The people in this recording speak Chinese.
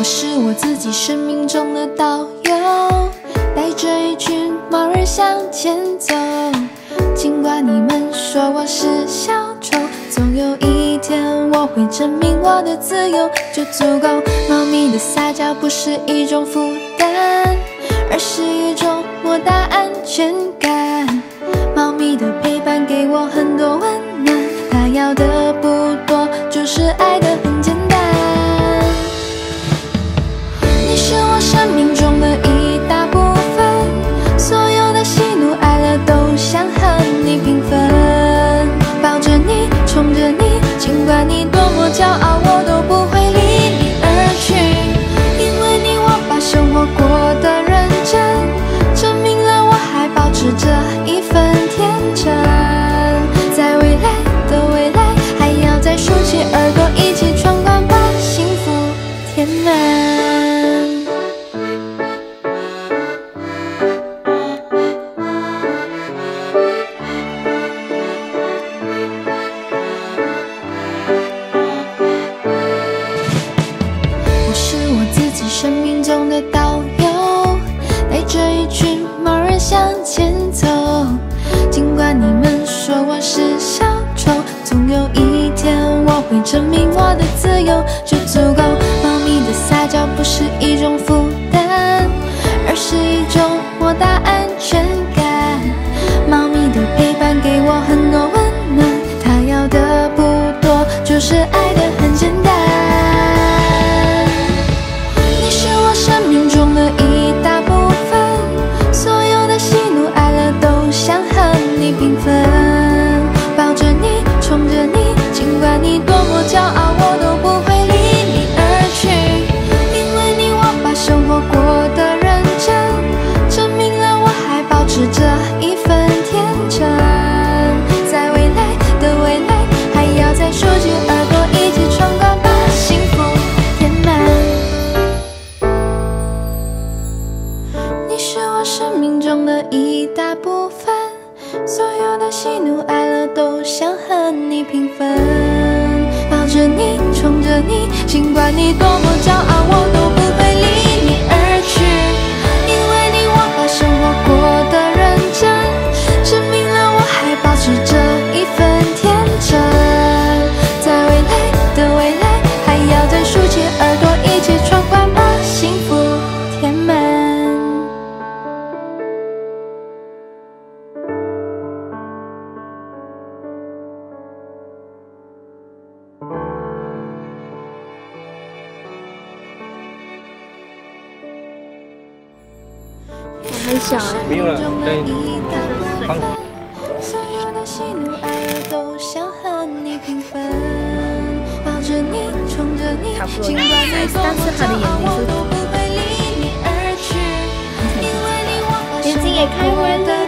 我是我自己生命中的导游，带着一群猫儿向前走。尽管你们说我是小丑，总有一天我会证明我的自由就足够。猫咪的撒娇不是一种负担，而是一种莫大安全感。猫咪的陪伴给我很多温暖，它要的不多，就是爱得很简单。你是我生命中的一大部分，所有的喜怒哀乐都想和你平分。抱着你，宠着你，尽管你多么骄傲，我都不会离你而去。因为你，我把生活过得认真，证明了我还保持着一份天真。在未来的未来，还要再竖起耳朵一起闯关，把幸福填满。我是我自己生命中的导游，带着一群猫儿向前走。尽管你们说我是小丑，总有一天我会证明我的自由就足够。猫咪的撒娇不是一种负担，而是一种莫大安全感。猫咪的陪伴给我很多温暖，它要的不多，就是爱得很简单。你是我生命中的一大部分，所有的喜怒哀乐都想和你平分。抱着你，宠着你，尽管你多么骄傲，我都不会离你而去。因为你，我把生活过得认真，证明了我还保持着一份天真。在未来的未来，还要再竖起耳朵一起闯关，把幸福填满。你是我生命中的一大部分，所有的喜怒哀乐都想和你平分。抱着你，宠着你，尽管你多么骄傲，我都不会离你而去。因为你，我把生活过得认真，证明了我还保持着一份天真。在未来的未来，还要再竖起耳朵一起闯关，把幸福填满。 很小哎。 没有了，对，放。 所有的喜怒哀乐都想和你平分。抱着你，宠着你，尽管你多么骄傲，我都不会离你而去。因为你，我把生活过得